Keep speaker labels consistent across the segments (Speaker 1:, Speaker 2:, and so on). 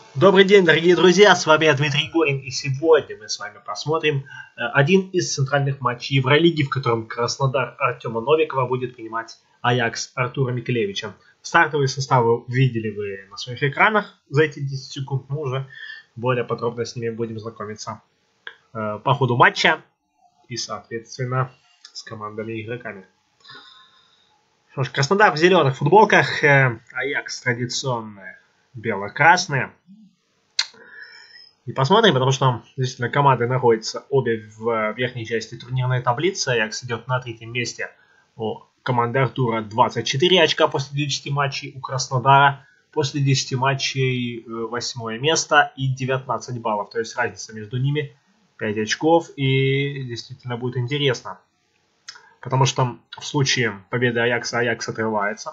Speaker 1: Добрый день, дорогие друзья, с вами я, Дмитрий Горин, и сегодня мы с вами посмотрим один из центральных матчей Евролиги, в котором Краснодар Артема Новикова будет принимать Аякс Артура Микелевича. Стартовые составы видели вы на своих экранах за эти 10 секунд, мы уже более подробно с ними будем знакомиться по ходу матча и, соответственно, с командами и игроками. Что ж, Краснодар в зеленых футболках, Аякс традиционные бело-красные. И посмотрим, потому что действительно команды находятся обе в верхней части турнирной таблицы. Аякс идет на третьем месте. У команды Артура 24 очка после 10 матчей. У Краснодара после 10 матчей 8 место и 19 баллов. То есть разница между ними 5 очков. И действительно будет интересно. Потому что в случае победы Аякса, Аякс отрывается.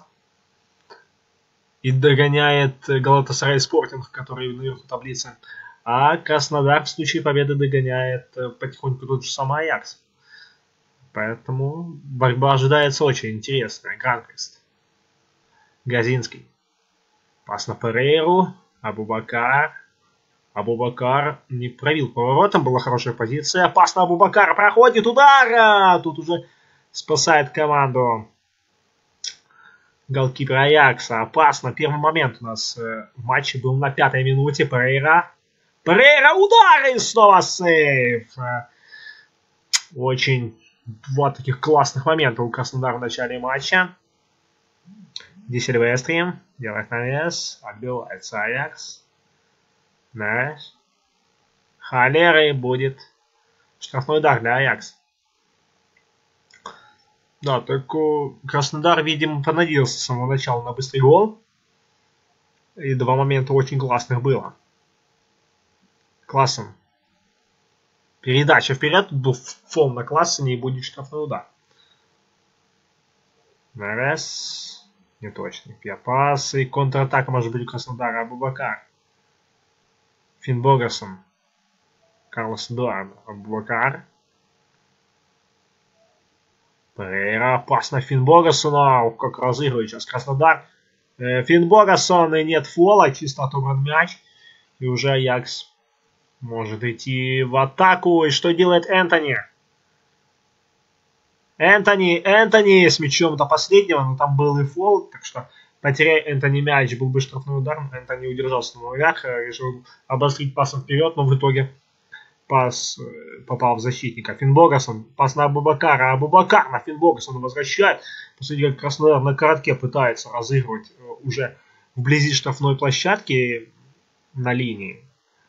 Speaker 1: И догоняет Галатасарай Спортинг, который наверху таблицы. А Краснодар в случае победы догоняет потихоньку тот же самый Аякс. Поэтому борьба ожидается очень интересная. Гранквист. Газинский. Пас на Перейру. Абубакар. Абубакар не пробил поворотом. Была хорошая позиция. Пас на Абубакара. Проходит удар. Тут уже спасает команду голкипер Аякса. Опасно. Первый момент у нас в матче был на 5-й минуте. Перейра. Перейра, удар и снова сейв. Очень два таких классных момента у Краснодара в начале матча. Ди Сильвестри делает навес. Отбивается Аякс. Навес. Халерой будет штрафной удар для Аякса. Да, только Краснодар, видимо, понадеялся с самого начала на быстрый гол. И два момента очень классных было. Классен. Передача вперед. Был фол на Классене и будет штрафной удар. Нарез. Неточный. Пас и контратака может быть у Краснодара. Абубакар. Финн Богасон. Карлос Эдуардо. Абубакар. Перейра. Пас на Финн Богасона. Как разыгрывает сейчас Краснодар. Финн Богасон. И нет фола. Чисто отобран мяч. И уже Аякс может идти в атаку. И что делает Энтони? Энтони с мячом до последнего. Но там был и фол. Так что потеряя Энтони мяч, был бы штрафной удар. Энтони удержался на ногах. Решил обострить пасом вперед. Но в итоге пас попал в защитника. Финн Богасон. Пас на Абубакара. Абубакар на Финн Богасона возвращает. Посмотрите, как Краснодар на коротке пытается разыгрывать уже вблизи штрафной площадки на линии.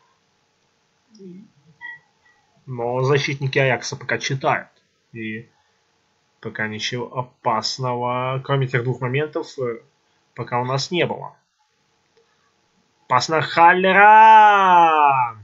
Speaker 1: Но защитники Аякса пока читают. И пока ничего опасного, кроме тех двух моментов, пока у нас не было. Пас на Халлера!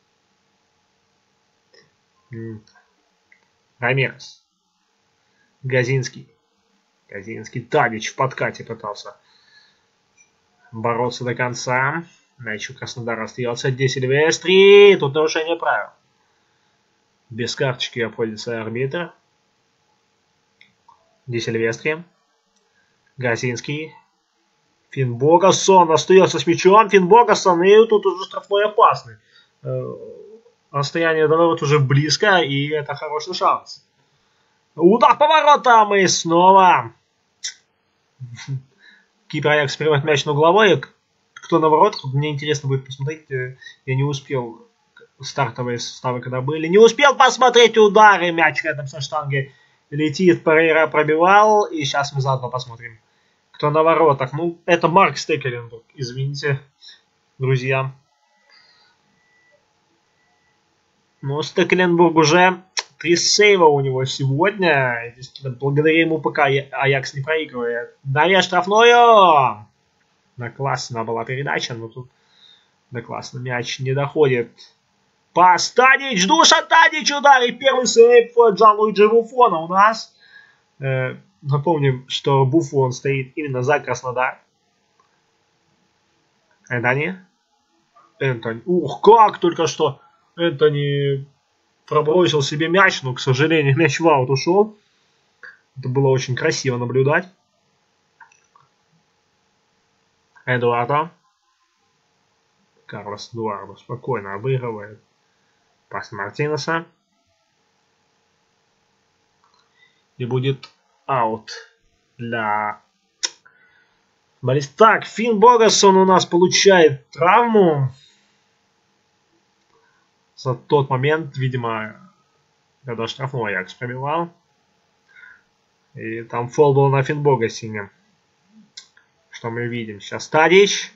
Speaker 1: Рамирес. Газинский. Тадич в подкате пытался бороться до конца. Мяч у Краснодара остается. Ди Сильвестри. Тут нарушение правил. Без карточки обходится арбитр. Ди Сильвестри. Газинский. Финн Богасон остается с мячом. Финн Богасон. И тут уже штрафной опасный. Расстояние до ворот уже близко. И это хороший шанс. Удар по воротам. И снова кипер Аякс принимает мяч на угловой. Кто на воротах? Мне интересно будет посмотреть. Я не успел. Стартовые составы когда были. Не успел посмотреть удары. Мяч рядом со штангой летит. Перейра пробивал. И сейчас мы заодно посмотрим, кто на воротах. Ну, это Марк Стекеленбург. Извините, друзья. Ну, Стекеленбург уже 3 сейва у него сегодня. Благодаря ему пока Аякс не проигрывает. Далее штрафную. На Классена была передача, но тут до Классена мяч не доходит. Пас Тадич, Душа Тадич, удар и первый сейв Джанлуиджи Буфона у нас. Напомним, что Буфон стоит именно за Краснодар. Энтони. Ух, как только что Энтони пробросил себе мяч, но, к сожалению, мяч в аут ушел. Это было очень красиво наблюдать. Эдуардо. Карлос Эдуардо спокойно обыгрывает пас Мартинеса. И будет аут для баллиста. Так, Финн Богасон у нас получает травму. За тот момент, видимо, когда штрафной Аякс пробивал. И там фол был на Финн Богасоне. Что мы видим сейчас? Тадич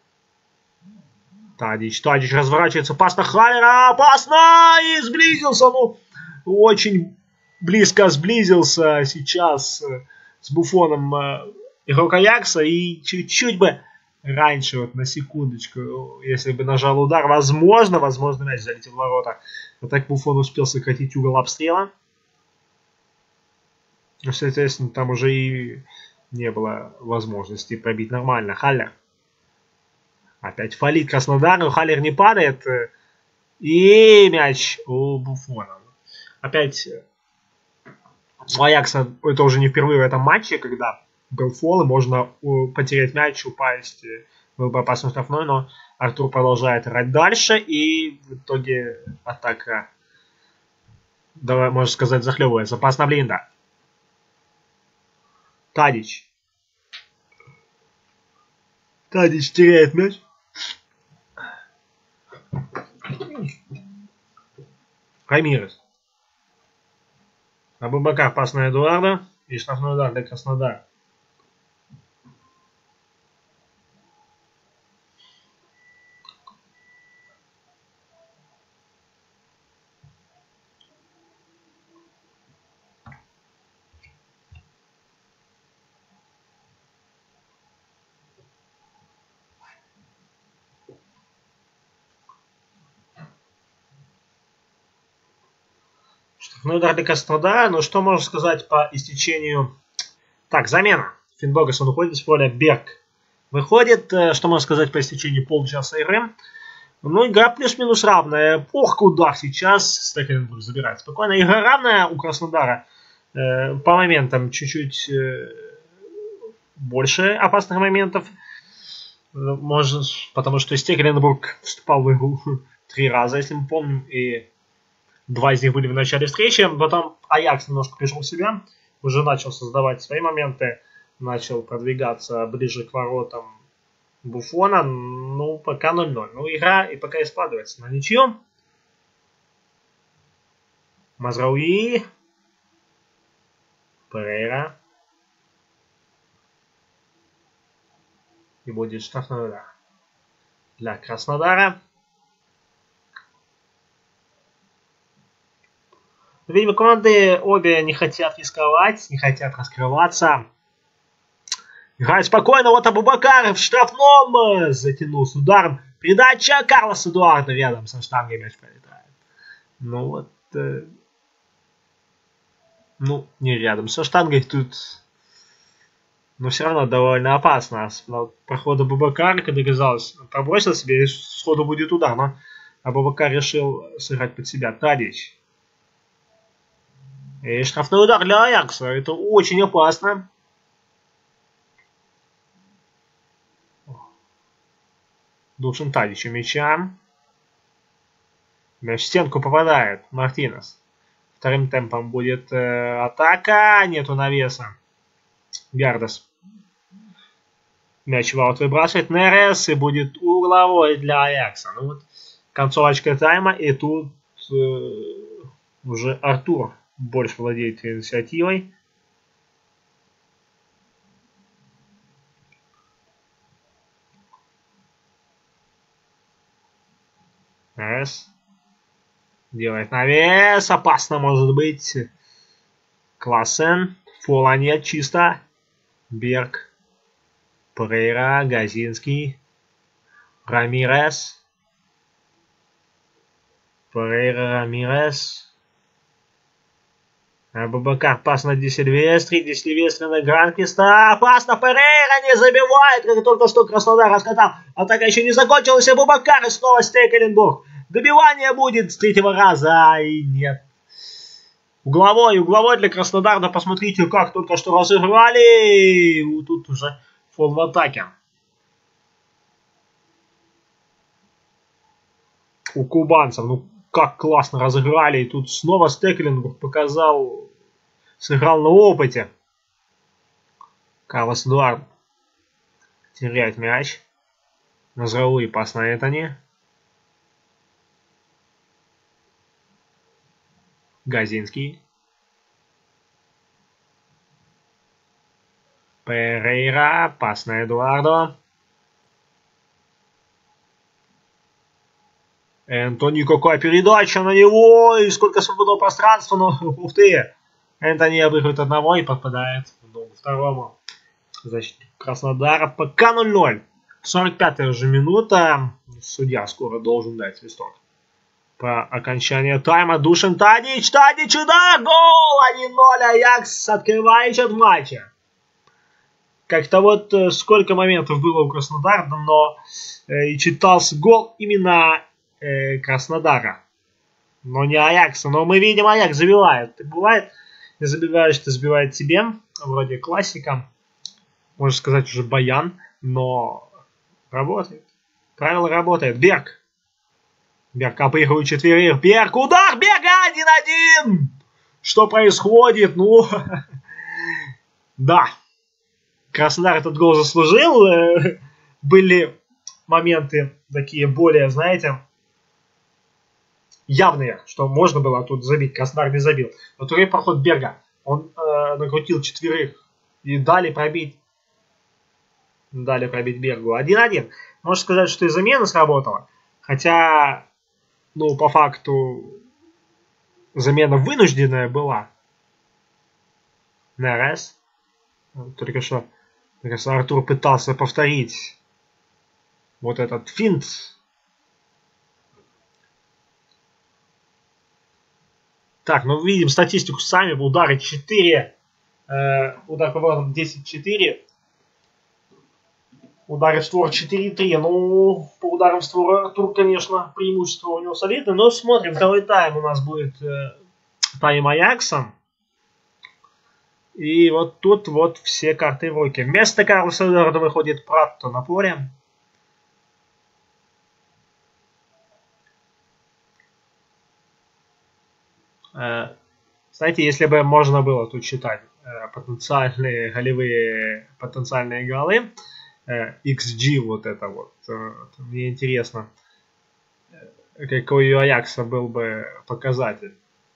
Speaker 1: разворачивается. Пас на Халлера. Опасно! И сблизился. Ну, очень близко сблизился сейчас с Буфоном игрок Аякса. И чуть-чуть бы раньше, вот на секундочку, если бы нажал удар, возможно, мяч залетел в ворота. А так Буфон успел сократить угол обстрела. Ну, соответственно, там уже и не было возможности пробить нормально. Халлер. Опять фалит Краснодар, но Халлер не падает. И мяч у Буфона. Опять у Аякса, это уже не впервые в этом матче, когда был фол, и можно потерять мяч, упасть в опасную штрафную, но Артур продолжает играть дальше, и в итоге атака, давай, можно сказать, захлебывается. Пас на Блинда. Тадич теряет мяч. Рамирес. Абубакар, пас на Эдуарда. И штрафной удар для Краснодара. Штрафной удар для Краснодара. Но что можно сказать по истечению... Так, замена. Финн Богасон уходит с поля. Берг выходит. Что можно сказать по истечению полчаса игры? Ну, игра плюс-минус равная. Ох, куда сейчас Стекленбург забирает. Спокойно. Игра равная у Краснодара. По моментам чуть-чуть больше опасных моментов. Может, потому что Стекленбург вступал в игру 3 раза, если мы помним. И 2 из них были в начале встречи. Потом Аякс немножко пришел в себя. Уже начал создавать свои моменты. Начал продвигаться ближе к воротам Буфона. Ну, пока 0-0. Ну, игра и пока и складывается на ничью. Мазрауи. Перейра. И будет штрафной удар для Краснодара. Видимо, команды обе не хотят рисковать, не хотят раскрываться. Играет спокойно. Вот Абубакар в штрафном затянул с ударом. Передача Карлос Эдуардо рядом со штангой мяч пролетает. Ну вот. Ну, не рядом со штангой тут. Но все равно довольно опасно. Проход Абубакара, когда казалось, пробросил себе, и сходу будет удар. Но Абубакар решил сыграть под себя. Тадич. И штрафной удар для Аякса. Это очень опасно. Душин Тадич у мяча. Мяч в стенку попадает. Мартинес. Вторым темпом будет атака. Нету навеса. Гардес. Мяч в аут выбрасывает. Нерес. И будет угловой для Аякса. Ну вот. Концовочка тайма. И тут уже Артур больше владеет инициативой. Нерес. Делает навес. Опасно может быть. Классен. Фола нет. Чисто. Берг. Перейра. Газинский. Рамирес. Перейра. Рамирес. Абубакар. Пас на Ди Сильвестри. Ди Сильвестри на Гранквиста. Опасно. Перейра не забивает. Как только что Краснодар раскатал. Атака еще не закончилась. Абубакар. И снова Стекленбург. Добивание будет с 3-го раза. И нет. Угловой для Краснодара. Да посмотрите, как только что разыграли. Тут уже фол в атаке. у кубанцев. Ну, как классно разыграли. И тут снова Стеклингов показал, сыграл на опыте. Карлос Эдуард теряет мяч. Назрауи пас на Энтони. Газинский. Перейра. Пас на Эдуардо. Энтони, какая передача на него. И сколько свободного пространства. Но, ух ты. Энтони обыгрывает одного и попадает в ногу второму. Защитник Краснодара. Пока 0-0. 45-я уже минута. Судья скоро должен дать свисток. По окончанию тайма Душан Тадич. Тадич, удар! Гол! 1-0. Аякс открывает счет в матче. Как-то вот сколько моментов было у Краснодара, но и читался гол именно Краснодара. Но не Аякса. Но мы видим, Аякс забивает. Бывает, не забиваешь, ты забивает тебе. Вроде классика. Можно сказать, уже баян. Но работает. Правило работает. Берг. Берг обыгрывает четверых. Берг. Удар. Берга 1-1. Что происходит? Ну, да. Краснодар этот гол заслужил. Были моменты такие более, знаете, явные, что можно было тут забить. Краснодар не забил. Но второй проход Берга. Он накрутил четверых. И дали пробить Бергу. 1-1. Можно сказать, что и замена сработала. Хотя, ну, по факту, замена вынужденная была. Нерес. Только что Артур пытался повторить вот этот финт. Так, ну видим статистику сами. Удары 4. Удар поворотом 10-4. Удары в створ 4-3. Ну, по ударам в створ Артур, конечно, преимущество у него солидное. Но смотрим, второй тайм у нас будет тайм Аякса. И вот тут вот все карты в руке. Вместо Карлоса Эдуарда выходит Пратто на поле. Знаете, если бы можно было тут считать потенциальные голы, XG вот это вот, мне интересно, какой у Аякса был бы показатель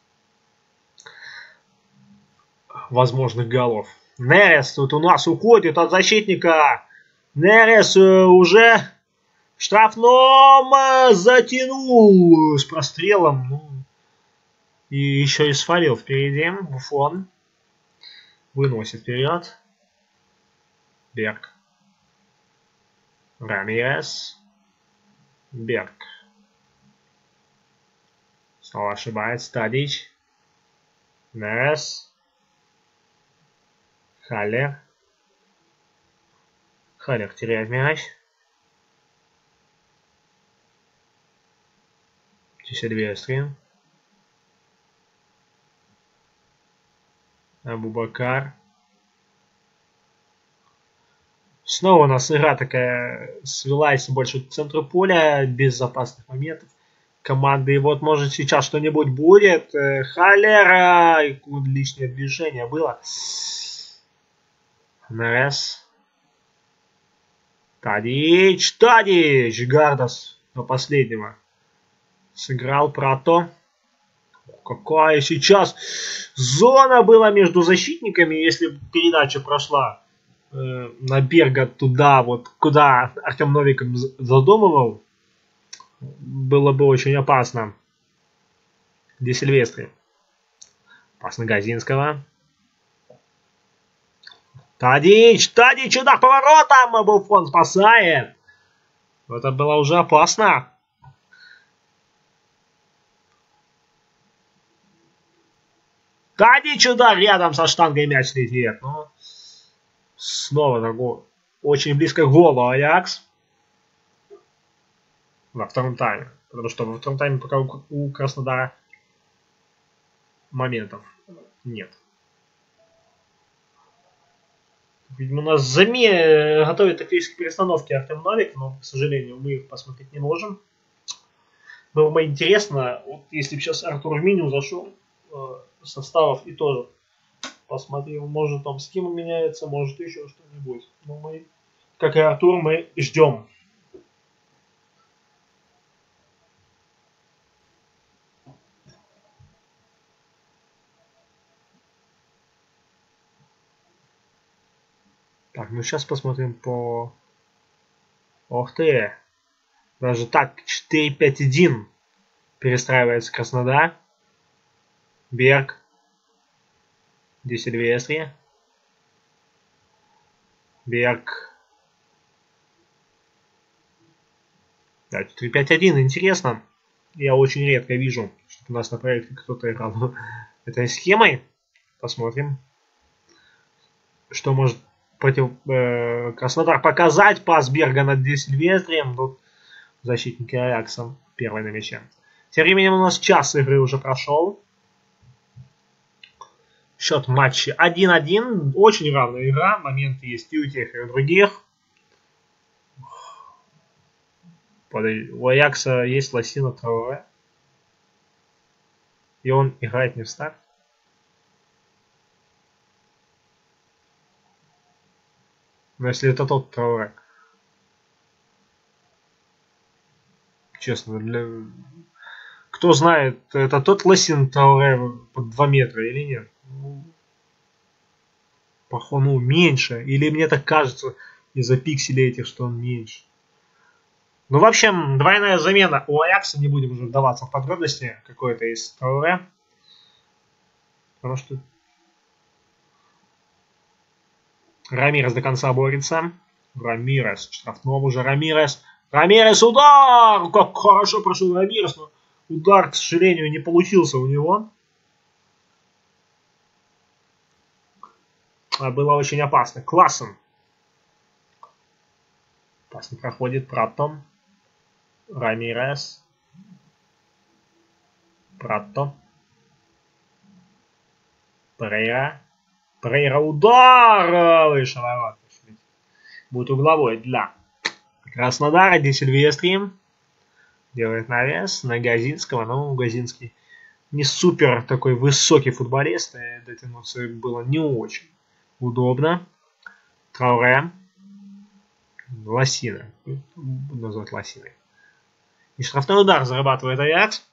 Speaker 1: возможных голов. Нерес тут у нас уходит от защитника. Нерес уже в штрафном затянул с прострелом. Ну, и еще и свалил впереди. Буфон выносит вперед. Берг. Рамирес. Берг. Снова ошибается. Тадич. Нерес. Халлер. Халлер теряет мяч. Сильвестри. Абубакар. Снова у нас игра такая свелась больше к центру поля, без опасных моментов команды. И вот может сейчас что-нибудь будет. Халлера. И лишнее движение было. Нерес. Тадич. Гардас до последнего сыграл Пратто. Какая сейчас зона была между защитниками, если передача прошла на Берга туда, вот куда Артем Новиков задумывал, было бы очень опасно. Где Сильвестри? Пас на Газинского. Тадич, удар поворотом, Буфон спасает. Это было уже опасно. Тадич, удар рядом со штангой, мяч летит. Ну, снова такой очень близко к голу Аякс. Во втором тайме. Потому что во втором тайме пока у Краснодара моментов нет. Видимо, у нас готовят тактические перестановки Артем Новик, но, к сожалению, мы их посмотреть не можем. Было бы интересно, вот если бы сейчас Артур в меню зашел, составов и тоже посмотрел, может там схема меняется, может еще что-нибудь. Но мы, как и Артур, мы ждем. Так, ну сейчас посмотрим по... Ох ты! Даже так, 4-5-1 перестраивается Краснодар. Берг. Здесь Сильвестри. Берг. Да, 4-5-1, интересно. Я очень редко вижу, что у нас на проекте кто-то играл этой схемой. Посмотрим, что может Краснодар показать. Пас Берга над Сильвестрием. Тут защитники Аякса первый на мяче. Тем временем у нас час игры уже прошел. Счет матча 1-1. Очень равная игра. Моменты есть и у тех, и у других. У Аякса есть Лосина Трауре. И он играет не в старт. Но если это тот Трауре. Честно, кто знает, это тот Лосин Трауре под 2 метра или нет? Походу, меньше. Или мне так кажется из-за пикселей этих, что он меньше. Ну, в общем, двойная замена у Аякса. Не будем уже вдаваться в подробности. Какой-то из Трауре. Потому что Рамирес до конца борется. Рамирес. Штрафном уже Рамирес. Рамирес, удар! Как хорошо прошел Рамирес. Но удар, к сожалению, не получился у него. А было очень опасно. Классен. Пас не проходит. Пратто. Рамирес. Пратто. Перейра. Перейра, удар! Выше ворот. Будет угловой для Краснодара. Ди Сильвестри. Делает навес на Газинского. Ну, Газинский не супер такой высокий футболист. И дотянуться было не очень удобно. Трауре. Лосина. Буду назвать Лосиной. И штрафной удар зарабатывает Аякс.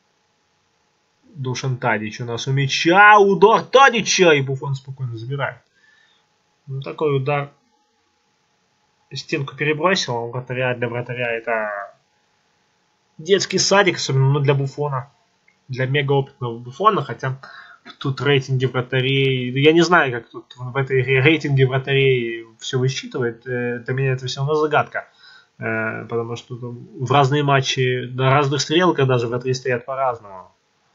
Speaker 1: Душан Тадич у нас у мяча. Удар Тадича. И Буфон спокойно забирает. Ну, такой удар. Стенку перебросил. Вратаря, для вратаря это детский садик. Особенно для Буфона. Для мегаопытного Буфона. Хотя тут рейтинги вратарей. Я не знаю, как тут в этой игре рейтинги вратарей все высчитывает. Для меня это все равно загадка. Потому что в разные матчи, на разных стрелках даже вратари стоят по-разному.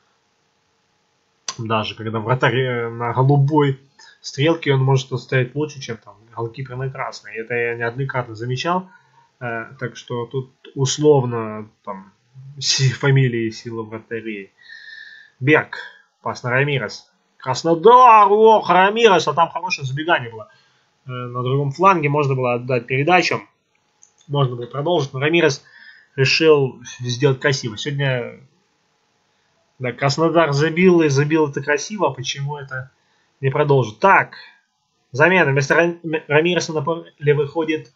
Speaker 1: Даже когда вратарь на голубой стрелке, он может стоять лучше, чем там голкипер на красной. Это я неоднократно замечал. Так что тут условно там фамилии силы вратарей. Берг. Пас на Рамирес. Краснодар. Ох, Рамирес. А там хорошее забегание было. На другом фланге можно было отдать передачу. Можно было продолжить. Но Рамирес решил сделать красиво. Сегодня да, Краснодар забил и забил это красиво. Почему это не продолжит? Так. Замена. Вместо Рамиреса на поле выходит...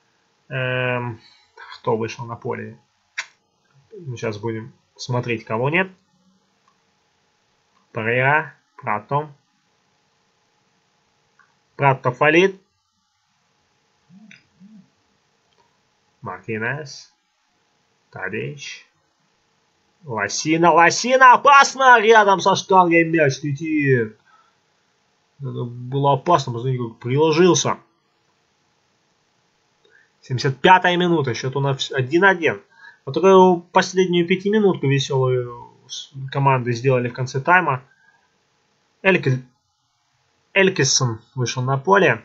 Speaker 1: кто вышел на поле? Мы сейчас будем смотреть, кого нет. Перейра. Пратто. Пратто фалит. Мартинес. Тадич. Лосина. Лосина. Опасно! Рядом со штангой мяч летит. Это было опасно. Посмотрите, как приложился. 75-я минута. Счет у нас 1-1. Вот такую последнюю пятиминутку веселую команды сделали в конце тайма. Элькиссон вышел на поле.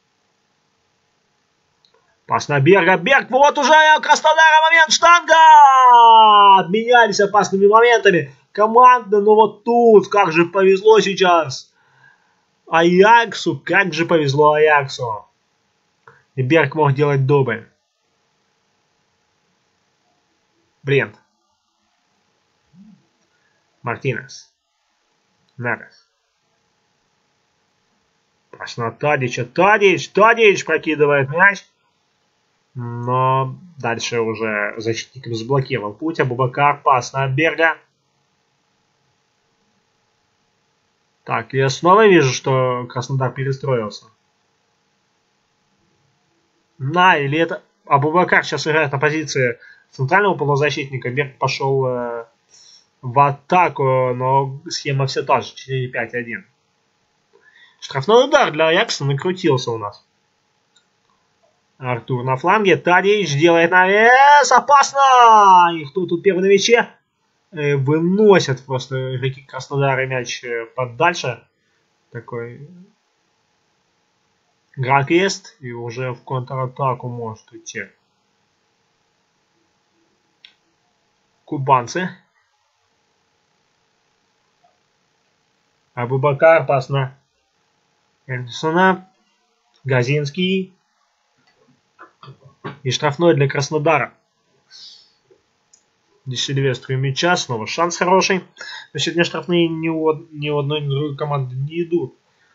Speaker 1: Пас на Берга. Берг, вот уже Краснодара момент. Штанга! Обменялись опасными моментами. Команда, ну вот тут. Как же повезло сейчас. Аяксу. Как же повезло Аяксу. И Берг мог делать дубль. Брент. Мартинес. Невес. Пас на Тадича. Тадич прокидывает мяч. Но дальше уже защитником заблокировал путь. Абубакар. Пас на Берга. Так, я снова вижу, что Краснодар перестроился. Или это Абубакар сейчас играет на позиции центрального полузащитника. Берг пошел в атаку, но схема все та же. 4-5-1. Штрафной удар для Аякса накрутился у нас. Артур на фланге. Тадич делает навес. Опасно! И кто тут первый на мяче? Выносят просто игроки Краснодара мяч подальше. Такой Гранквест. И уже в контратаку может идти. Кубанцы. Абубакар. Пас на Эндерсона. Газинский. И штрафной для Краснодара. Здесь Сильвестру мяча. Снова шанс хороший. Но сегодня штрафные ни у одной, ни у другой команды не идут.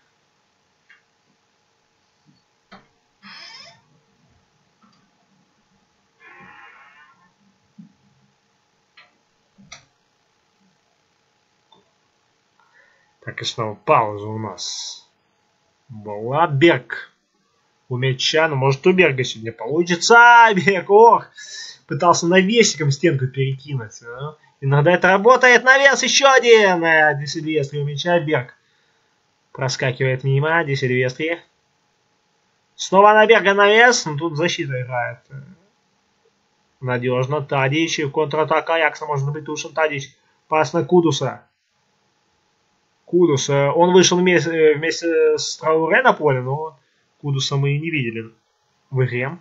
Speaker 1: Так, и снова пауза у нас была. Берг у мяча. Ну, может, у Берга сегодня получится. Берг, ох! Пытался навесиком стенку перекинуть. А? Иногда это работает. Навес еще один. Ди Сильвестри у мяча. Берг проскакивает мимо. Ди Сильвестри. Снова на Берга навес. Ну, тут защита играет надежно. Тадич. Контратака Аякса может быть тушен. Тадич. Пас на Кудуса. Кудус. Он вышел вместе с Трауре на поле, но Кудуса мы и не видели в игре.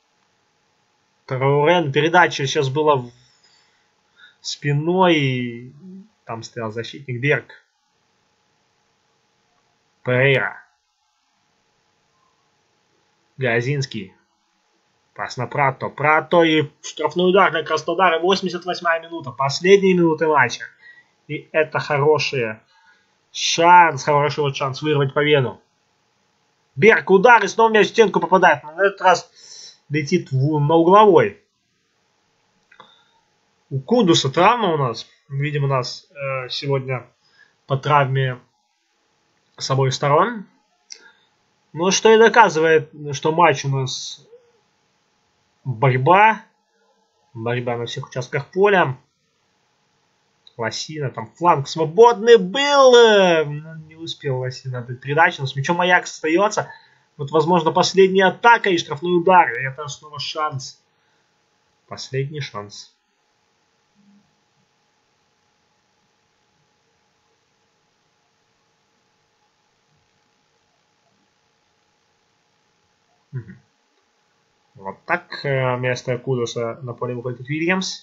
Speaker 1: Трауре, передача сейчас была спиной, и там стоял защитник. Берг. Перейра. Газинский. Пас на Прато. Прато и штрафной удар для Краснодара. 88-я минута. Последние минуты матча. И это хороший шанс вырвать победу. Берг, удар, и снова мяч в стенку попадает. Но на этот раз летит на угловой. У Кудуса травма у нас. Видимо, у нас сегодня по травме с обоих сторон. Ну, что и доказывает, что матч у нас борьба. Борьба на всех участках поля. Лосина, там фланг свободный был. Не успел Лосина дать передачу. Но с мячом Аякс остается. Вот, возможно, последняя атака и штрафной удар. И это снова шанс. Последний шанс. Вот так. Вместо Кудуса на поле выходит Уильямс.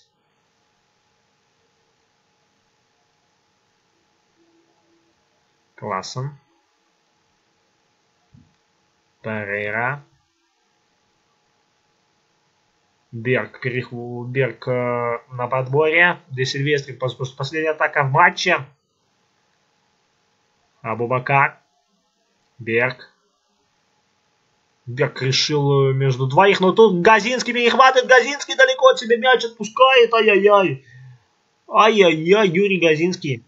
Speaker 1: Классен. Перейра. Берг на подборе. Ди Сильвестри. Последняя атака в матче. Абубакар. Берг. Берг решил между двоих, но тут Газинский перехватывает. Газинский далеко от себя мяч отпускает. Ай-яй-яй. Ай-яй-яй, Юрий Газинский.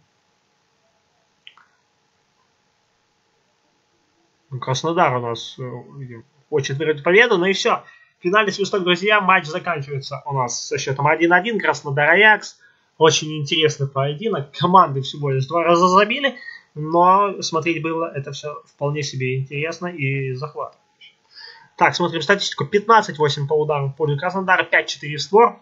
Speaker 1: Краснодар у нас хочет выиграть победу. Ну и все. Финальный свисток, друзья. Матч заканчивается у нас со счетом 1-1. Краснодар Аякс. Очень интересный поединок. Команды всего лишь 2 раза забили. Но смотреть было это все вполне себе интересно и захватывающе. Так, смотрим статистику. 15-8 по ударам в пользу Краснодара. 5-4 в створ.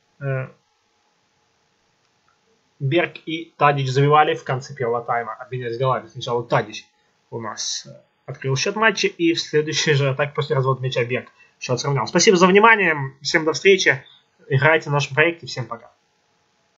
Speaker 1: Берг и Тадич забивали в конце первого тайма. Обменялись голами. Сначала Тадич у нас открыл счет матча. И в следующей же атаке после развода мяча Берг счет сравнял. Спасибо за внимание. Всем до встречи. Играйте в нашем проекте. Всем пока.